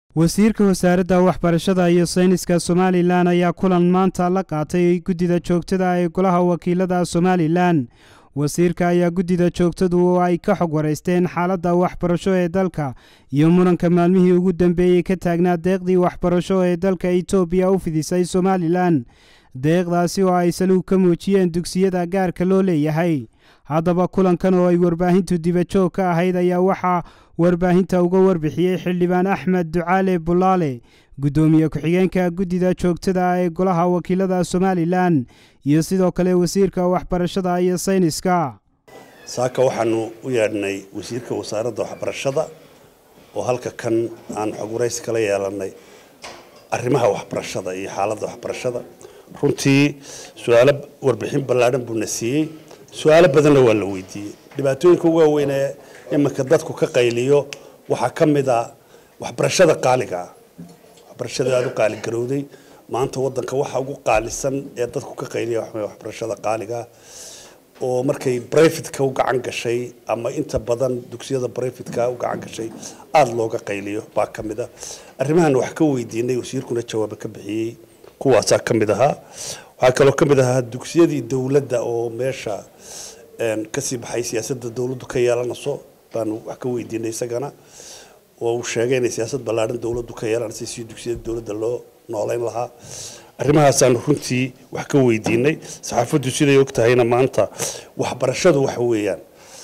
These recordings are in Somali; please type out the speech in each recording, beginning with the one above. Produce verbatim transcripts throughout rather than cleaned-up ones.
wasiirka wasaaradda waxbarashada iyo sayniska Somaliland ayaa kulan maanta la qaatay guddida joogtada ee golaha wakiilada Somaliland. wasiirka ayaa guddida joogtadu oo ay ka xog wareysteen xaaladda waxbarasho ee dalka iyo muranka maalmihii ugu dambeeyay ka taagnaa deeqdii waxbarasho ee dalka Itoobiya u fidisay Somaliland. deeqdaasi oo ay saluug ka muujiyeen dugsiyada gaarka loo leeyahay. haddaba kulankan oo ay warbaahintu dibajoog ka ahayd ayaa waxaa warbaahinta uga warbixiyey xildhibaan Axmed Ducaale Bulaale, gudoomiye ku-xigeenka guddida joogtada ee golaha wakiilada Somaliland, iyo sidoo kale wasiirka waxbarashada iyo sayniska. saaka waxaanu u yeedhnay wasiirka wasaaradda waxbarashada oo halka kan aan xog wareysi kala yeelanay arrimaha waxbarashada iyo xaaladda waxbarashada. runtii su'aalo warbixin ballaadhan buu na siiyey, su'aalo badanna waa la weydiiyey. dhibaatooyinka ugu waaweyn ee iminka dadku ka qayliyo waxaa ka mid ah waxbarashada qaaliga ah. waxbarashada aad u qaali garowday maanta waddanka waxa ugu qaalisan ee dadku ka qayliya waxbarashada qaaliga ah oo markay private-ka u gacan gashay ama inta badan dugsiyada private-ka u gacan gashay aad looga qayliyo baa ka mid ah. arrimahan wax ka weydiinay wasiirkuna jawaab ka bixiyay kuwaas ka mid ahaa. waxa kale oo ka mid ahaa dugsiyadii dawladda oo meesha een ka sii baxay siyaasadda dawladdu ka yeelanayso baan wax ka weydiinay isagana oo uu sheegay in siyaasad ballaaran dawladdu ka yeelanayso si dugsiyada dawladda loo nooleyn lahaa. arrimahaas aan runtii wax ka weydiinay. saxaafaddu siday og tahayna maanta waxbarashadu waxa weeyaan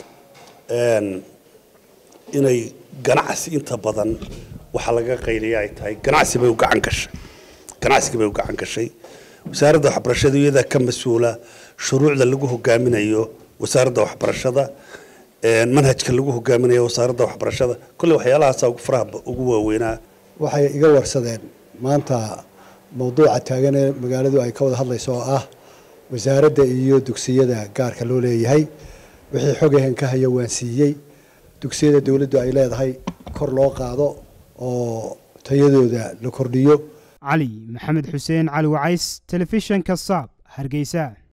een inay ganacsi inta badan waxa laga qayliyaa ay tahay ganacsi bay u gacan gashay ganacsiga bay u gacan gashay. wasaaradda waxbarashada iyada ka mas'uula shuruucda lagu hogaaminayo wasaaradda waxbarashada ee manhajka lagu hogaaminayo wasaaradda waxbarashada kulli waxyaalahaas ugu faraha ugu waaweynaa. waxay iga warsadeen maanta mowduuca taagan ee magaaladu ay ka wada hadlayso oo ah wasaaradda iyo dugsiyada gaarka loo leeyahay. wixii xogahan ka haya waan siiyey dugsiyada dawladdu ay leedahay kor loo qaado oo tayadooda la kordhiyo. علي محمد حسين علي وعيس تلفزيون كصاب هرقيسان.